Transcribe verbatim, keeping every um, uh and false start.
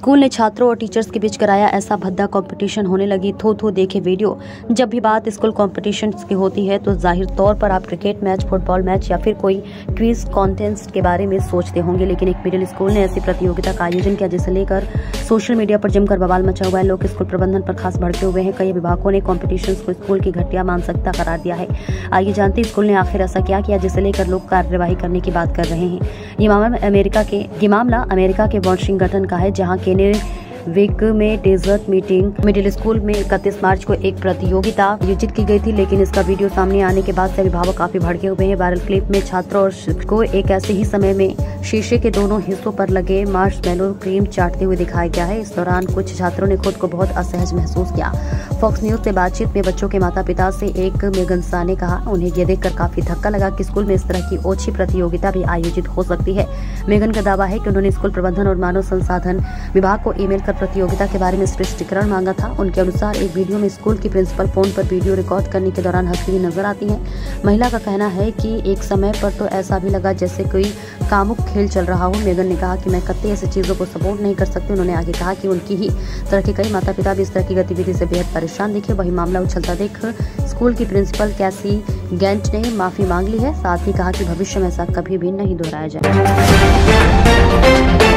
School ने छात्रों और टीचर्स के बीच कराया ऐसा भद्दा कंपटीशन, होने लगी थू थू देखे वीडियो। जब भी बात स्कूल कंपटीशन की होती है तो जाहिर तौर पर आप क्रिकेट मैच, फुटबॉल मैच या फिर कोई क्विज कॉन्टेस्ट के बारे में सोचते होंगे, लेकिन एक मिडिल स्कूल ने ऐसी प्रतियोगिता का आयोजन किया जिसे लेकर सोशल मीडिया पर जमकर बवाल मचा हुआ है। लोग स्कूल प्रबंधन पर खास भड़के हुए हैं। कई विभागों ने कॉम्पिटिशन को स्कूल की घटिया मानसिकता करार दिया है। आइए जानते स्कूल ने आखिर ऐसा क्या किया जिसे लेकर लोग कार्यवाही करने की बात कर रहे हैं। ये मामला अमेरिका के ये मामला अमेरिका के वाशिंगटन का है, जहां केने विक में डेजर्ट मीटिंग मिडिल स्कूल में इकतीस मार्च को एक प्रतियोगिता आयोजित की गई थी, लेकिन इसका वीडियो सामने आने के बाद से अभिभावक काफी भड़के हुए हैं। वायरल क्लिप में छात्रों और शिक्षकों को एक ऐसे ही समय में शीशे के दोनों हिस्सों पर लगे मार्शमैलो क्रीम चाटते हुए दिखाया गया है। इस दौरान कुछ छात्रों ने खुद को बहुत असहज महसूस किया। फॉक्स न्यूज से बातचीत में बच्चों के माता पिता से एक मेगन शाह ने कहा, उन्हें ये देखकर काफी धक्का लगा कि स्कूल में इस तरह की ओछी प्रतियोगिता भी आयोजित हो सकती है। मेगन का दावा है कि उन्होंने स्कूल प्रबंधन और मानव संसाधन विभाग को ईमेल कर प्रतियोगिता के बारे में स्पष्टीकरण मांगा था। उनके अनुसार एक वीडियो में स्कूल की प्रिंसिपल फोन पर वीडियो रिकॉर्ड करने के दौरान हंसती हुई नजर आती है। महिला का कहना है कि एक समय पर तो ऐसा भी लगा जैसे कोई कामुक खेल चल रहा हो। मेगन ने कहा कि मैं कतई ऐसी चीजों को सपोर्ट नहीं कर सकती। उन्होंने आगे कहा कि उनकी ही तरह के कई माता पिता भी इस तरह की गतिविधि से बेहद परेशान दिखे। वही मामला उछलता देख स्कूल की प्रिंसिपल कैसी गेंट ने माफी मांग ली है। साथ ही कहा कि भविष्य में ऐसा कभी भी नहीं दोहराया जाए।